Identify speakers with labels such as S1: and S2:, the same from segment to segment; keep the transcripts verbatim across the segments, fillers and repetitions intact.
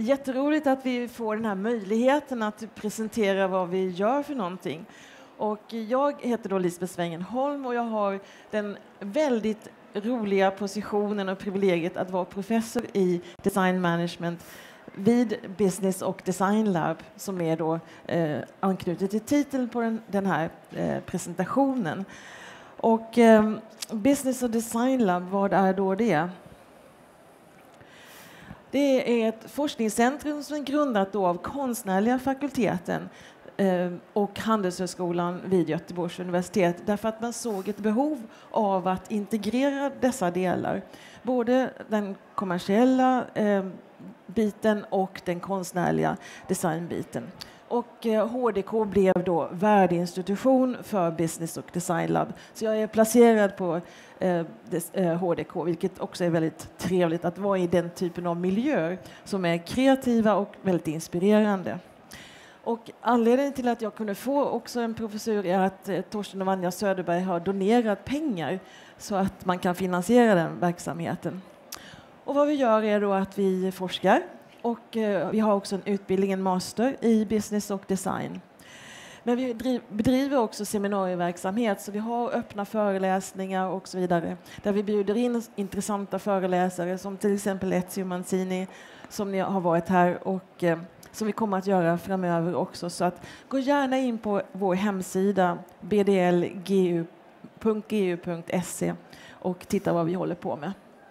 S1: jätteroligt att vi får den här möjligheten att presentera vad vi gör för någonting. Och jag heter då Lisbeth Svengenholm och jag har den väldigt roliga positionen och privilegiet att vara professor i design management vid Business och Design Lab, som är då eh, anknutet till titeln på den, den här eh, presentationen. Och eh, Business och Design Lab, vad är då det? Det är ett forskningscentrum som är grundat då av konstnärliga fakulteten eh, och Handelshögskolan vid Göteborgs universitet, därför att man såg ett behov av att integrera dessa delar. Både den kommersiella eh, biten och den konstnärliga designbiten. Och eh, H D K blev då värdeinstitution för Business och Design Lab. Så jag är placerad på eh, des, eh, H D K, vilket också är väldigt trevligt att vara i den typen av miljöer som är kreativa och väldigt inspirerande. Och anledningen till att jag kunde få också en professur är att eh, Torsten och Vanja Söderberg har donerat pengar så att man kan finansiera den verksamheten. Och vad vi gör är då att vi forskar. Och eh, vi har också en utbildning, en master i business och design. Men vi driv, bedriver också seminarieverksamhet, så vi har öppna föreläsningar och så vidare. Där vi bjuder in intressanta föreläsare som till exempel Ezio Manzini, som ni har varit här och eh, som vi kommer att göra framöver också. Så att gå gärna in på vår hemsida b d l g u punkt g u punkt s e och titta vad vi håller på med.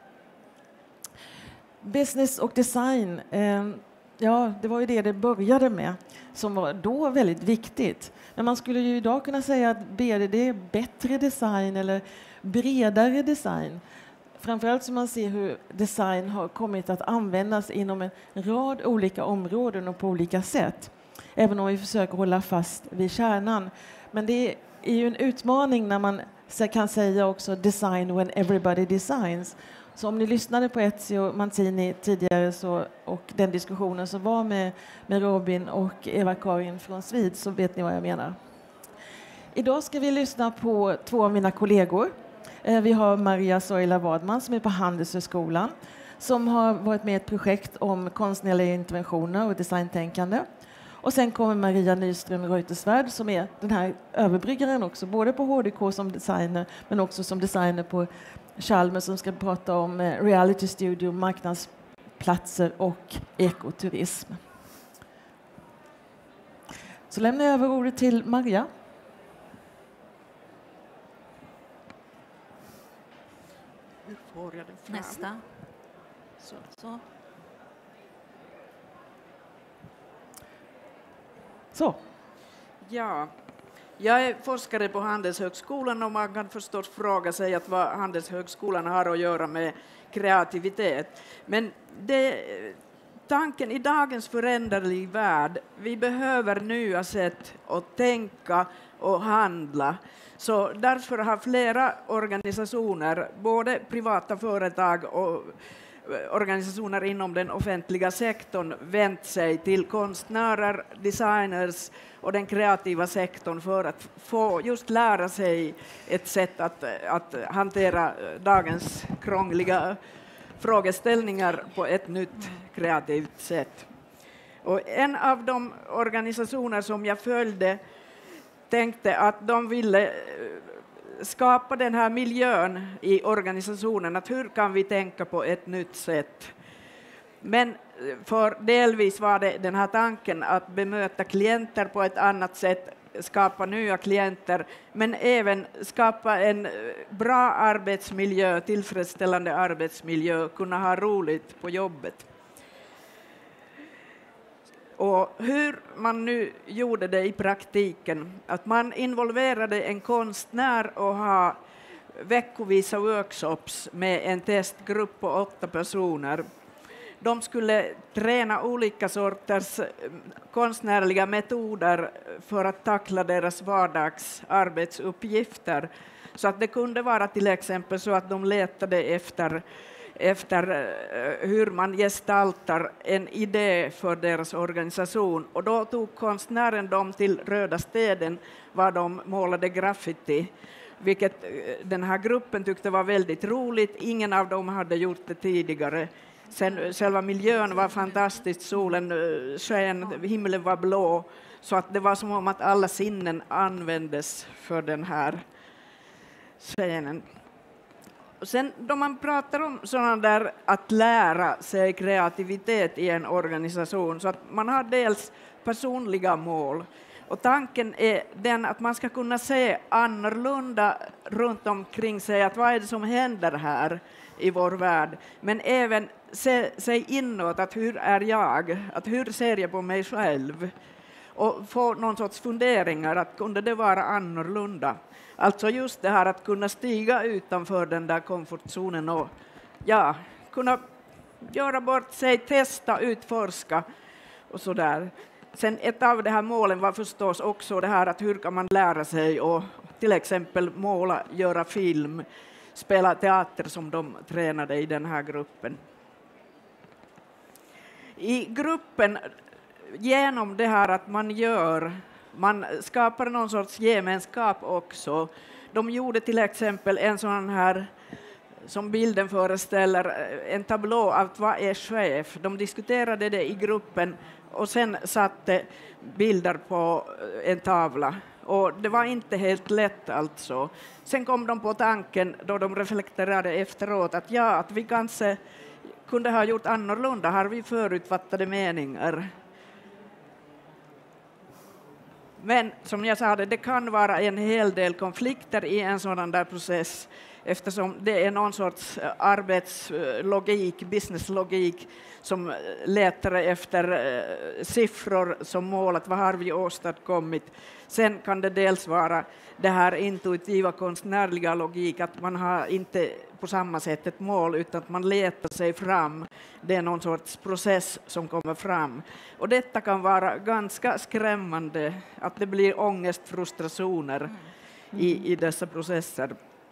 S1: Business och design, eh, ja, det var ju det det började med, som var då väldigt viktigt. Men man skulle ju idag kunna säga att B D D är bättre design eller bredare design. Framförallt som man ser hur design har kommit att användas inom en rad olika områden och på olika sätt. Även om vi försöker hålla fast vid kärnan. Men det är ju en utmaning när man kan säga också design when everybody designs. Så om ni lyssnade på Ezio Manzini tidigare så, och den diskussionen som var med, med Robin och Eva-Karin från Svid, så vet ni vad jag menar. Idag ska vi lyssna på två av mina kollegor. Eh, vi har Maria Soila Wadman som är på Handelshögskolan, som har varit med i ett projekt om konstnärliga interventioner och designtänkande. Och sen kommer Maria Nyström Reuterswärd som är den här överbryggaren också, både på H D K som designer men också som designer på Chalmers, som ska prata om reality studio, marknadsplatser och ekoturism. Så lämnar jag över ordet till Maria.
S2: Hur får jag den fram?
S3: Nästa.
S2: Så.
S3: Så.
S1: Så.
S2: Ja, jag är forskare på Handelshögskolan och man kan förstås fråga sig att vad Handelshögskolan har att göra med kreativitet. Men det, tanken i dagens föränderliga värld, vi behöver nya sätt att tänka och handla. Så därför har flera organisationer, både privata företag och organisationer inom den offentliga sektorn, vänt sig till konstnärer, designers och den kreativa sektorn för att få just lära sig ett sätt att, att hantera dagens krångliga frågeställningar på ett nytt kreativt sätt. Och en av de organisationer som jag följde tänkte att de ville skapa den här miljön i organisationen, att hur kan vi tänka på ett nytt sätt. Men för delvis var det den här tanken att bemöta klienter på ett annat sätt, skapa nya klienter, men även skapa en bra arbetsmiljö, tillfredsställande arbetsmiljö, kunna ha roligt på jobbet. Och hur man nu gjorde det i praktiken, att man involverade en konstnär och ha veckovisa workshops med en testgrupp på åtta personer. De skulle träna olika sorters konstnärliga metoder för att tackla deras vardagsarbetsuppgifter. Så att det kunde vara till exempel så att de letade efter efter hur man gestaltar en idé för deras organisation. Och då tog konstnären dem till Röda städen, var de målade graffiti, vilket den här gruppen tyckte var väldigt roligt. Ingen av dem hade gjort det tidigare. Sen själva miljön var fantastisk, solen sken, himlen var blå. Så att det var som om att alla sinnen användes för den här scenen. Sen då man pratar om sådana där att lära sig kreativitet i en organisation, så att man har dels personliga mål. Och tanken är den att man ska kunna se annorlunda runt omkring sig, att vad är det som händer här i vår värld, men även se sig inåt, att hur är jag, att hur ser jag på mig själv, och få någon sorts funderingar att kunde det vara annorlunda. Alltså just det här att kunna stiga utanför den där komfortzonen och ja, kunna göra bort sig, testa, utforska och så där. Sen ett av de här målen var förstås också det här att hur kan man lära sig och till exempel måla, göra film, spela teater som de tränade i den här gruppen. I gruppen, genom det här att man gör, man skapar någon sorts gemenskap också. De gjorde till exempel en sån här, som bilden föreställer, en tablå av vad är chef. De diskuterade det i gruppen och sen satte bilder på en tavla. Och det var inte helt lätt alltså. Sen kom de på tanken då de reflekterade efteråt att ja, att vi kanske kunde ha gjort annorlunda. Har vi förutfattade meningar? Men som jag sa, det kan vara en hel del konflikter i en sådan där process, eftersom det är någon sorts arbetslogik, businesslogik som letar efter siffror som mål, att vad har vi åstadkommit. Sen kan det dels vara det här intuitiva konstnärliga logik, att man har inte på samma sätt ett mål utan att man letar sig fram. Det är någon sorts process som kommer fram. Och detta kan vara ganska skrämmande, att det blir ångest, frustrationer mm. Mm. I, i dessa processer.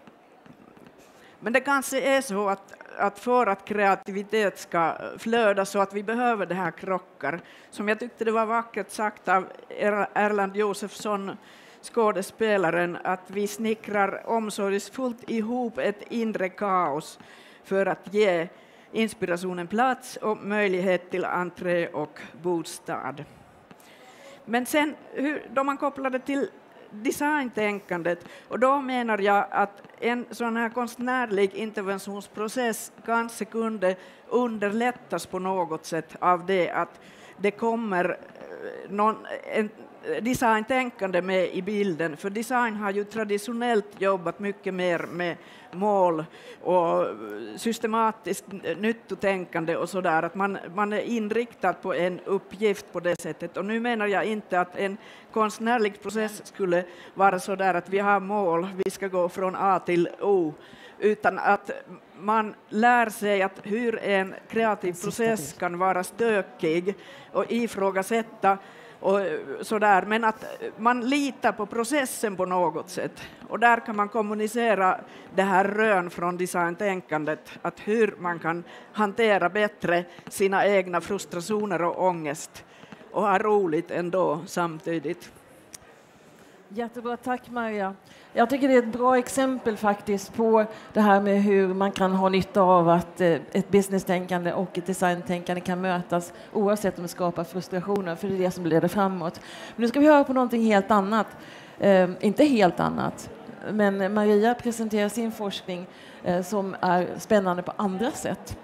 S2: Men det kanske är så att, att för att kreativitet ska flöda så att vi behöver det här krockar. Som jag tyckte det var vackert sagt av Erland Josephson, skådespelaren, att vi snickrar omsorgsfullt ihop ett inre kaos för att ge inspirationen plats och möjlighet till entré och bostad. Men sen hur, då man kopplade till designtänkandet, och då menar jag att en sån här konstnärlig interventionsprocess kanske kunde underlättas på något sätt av det att det kommer någon, en designtänkande med i bilden, för design har ju traditionellt jobbat mycket mer med mål och systematiskt nyttotänkande och sådär, att man, man är inriktad på en uppgift på det sättet. Och nu menar jag inte att en konstnärlig process skulle vara så där att vi har mål, vi ska gå från A till O, utan att man lär sig att hur en kreativ process kan vara stökig och ifrågasätta och sådär, men att man litar på processen på något sätt. Och där kan man kommunicera det här rön från designtänkandet, att hur man kan hantera bättre sina egna frustrationer och ångest och ha roligt ändå samtidigt.
S1: Jättebra, tack Maria. Jag tycker det är ett bra exempel faktiskt på det här med hur man kan ha nytta av att ett businesstänkande och ett designtänkande kan mötas oavsett om det skapar frustrationer, för det är det som leder framåt. Men nu ska vi höra på någonting helt annat. Eh, inte helt annat, men Maria presenterar sin forskning eh, som är spännande på andra sätt.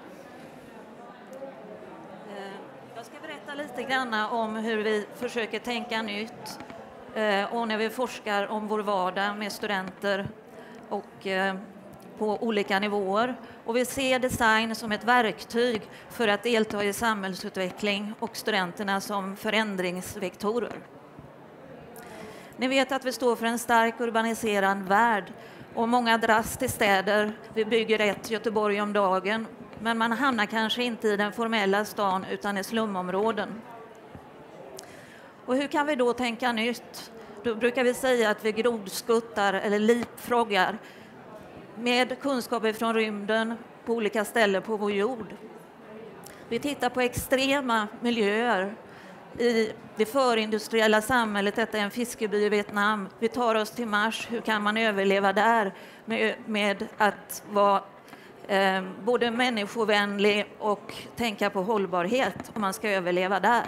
S3: Jag ska berätta lite grann om hur vi försöker tänka nytt. Och när vi forskar om vår vardag med studenter och på olika nivåer. Och vi ser design som ett verktyg för att delta i samhällsutveckling och studenterna som förändringsvektorer. Ni vet att vi står för en stark urbaniserad värld och många dras till städer. Vi bygger ett Göteborg om dagen, men man hamnar kanske inte i den formella stan utan i slumområden. Och hur kan vi då tänka nytt? Då brukar vi säga att vi grodskuttar eller leapfroggar med kunskaper från rymden på olika ställen på vår jord. Vi tittar på extrema miljöer i det förindustriella samhället. Detta är en fiskeby i Vietnam. Vi tar oss till Mars. Hur kan man överleva där med, med att vara eh, både människovänlig och tänka på hållbarhet om man ska överleva där.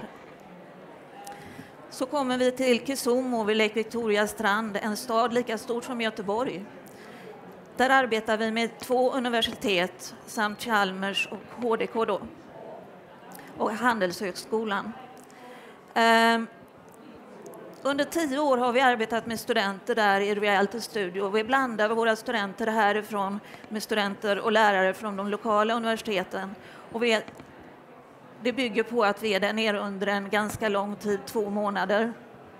S3: Så kommer vi till Kisumu vid Lake Victoria strand, en stad lika stor som Göteborg. Där arbetar vi med två universitet samt Chalmers och H D K då, och Handelshögskolan. Eh, under tio år har vi arbetat med studenter där i Reality Studio. Vi blandar våra studenter härifrån med studenter och lärare från de lokala universiteten. Och vi är, det bygger på att vi är där nere under en ganska lång tid, två månader.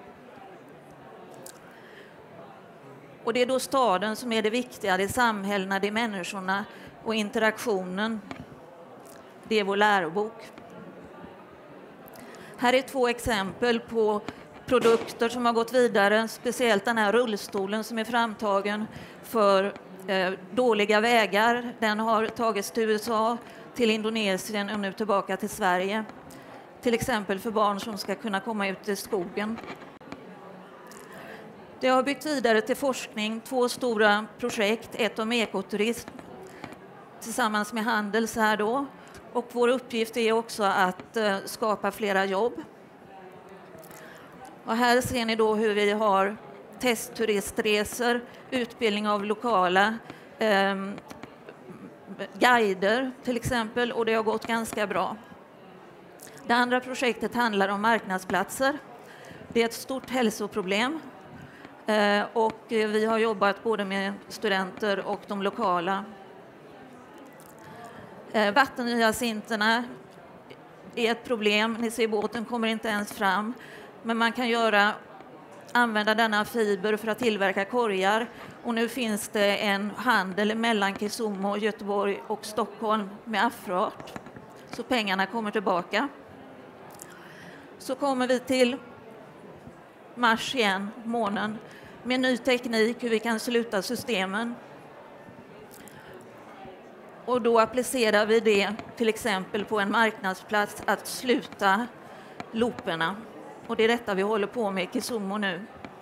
S3: Och det är då staden som är det viktiga, det är samhällena, det är människorna och interaktionen. Det är vår lärobok. Här är två exempel på produkter som har gått vidare, speciellt den här rullstolen som är framtagen för eh, dåliga vägar. Den har tagits till U S A, till Indonesien och nu tillbaka till Sverige. Till exempel för barn som ska kunna komma ut i skogen. Det har byggt vidare till forskning, två stora projekt, ett om ekoturism tillsammans med Handels här då. Och vår uppgift är också att eh, skapa flera jobb. Och här ser ni då hur vi har testturistresor, utbildning av lokala eh, guider till exempel, och det har gått ganska bra. Det andra projektet handlar om marknadsplatser. Det är ett stort hälsoproblem eh, och vi har jobbat både med studenter och de lokala. Eh, vattenhyacinterna är ett problem. Ni ser båten kommer inte ens fram. Men man kan göra, använda denna fiber för att tillverka korgar. Och nu finns det en handel mellan Kisumu, Göteborg och Stockholm med afroart. Så pengarna kommer tillbaka. Så kommer vi till Mars igen, månen, med ny teknik, hur vi kan sluta systemen. Och då applicerar vi det till exempel på en marknadsplats att sluta looperna. Och det är detta vi håller på med i Kisumu nu.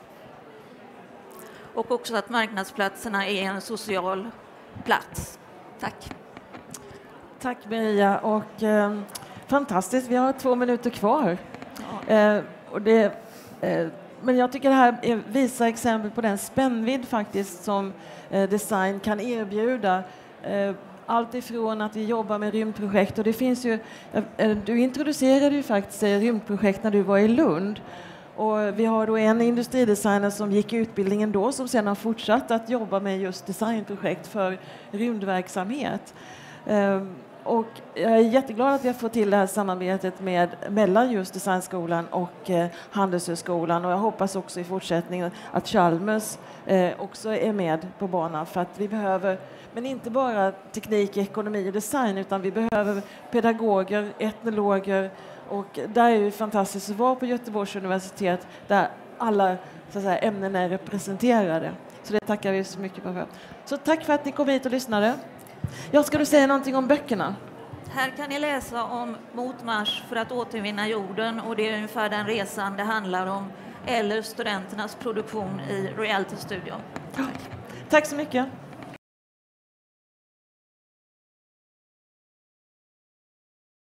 S3: Och också att marknadsplatserna är en social plats. Tack.
S1: Tack Maria. Och, eh, fantastiskt, vi har två minuter kvar. Ja. Eh, och det, eh, men jag tycker det här är, visar exempel på den spännvidd faktiskt som eh, design kan erbjuda. Eh, Allt ifrån att vi jobbar med rymdprojekt, och det finns ju, du introducerade ju faktiskt rymdprojekt när du var i Lund, och vi har då en industridesigner som gick utbildningen då som sedan har fortsatt att jobba med just designprojekt för rymdverksamhet. Och jag är jätteglad att vi har fått till det här samarbetet med, mellan just Designskolan och eh, Handelshögskolan, och jag hoppas också i fortsättningen att Chalmers eh, också är med på banan, för att vi behöver, men inte bara teknik, ekonomi och design, utan vi behöver pedagoger, etnologer, och där är det fantastiskt att vara på Göteborgs universitet där alla så att säga, ämnen är representerade. Så det tackar vi så mycket för. Så tack för att ni kom hit och lyssnade. Jag ska du säga någonting om böckerna?
S3: Här kan ni läsa om Mot Mars för att återvinna jorden, och det är ungefär den resan det handlar om, eller studenternas produktion i Reality Studio.
S1: Tack, tack så mycket.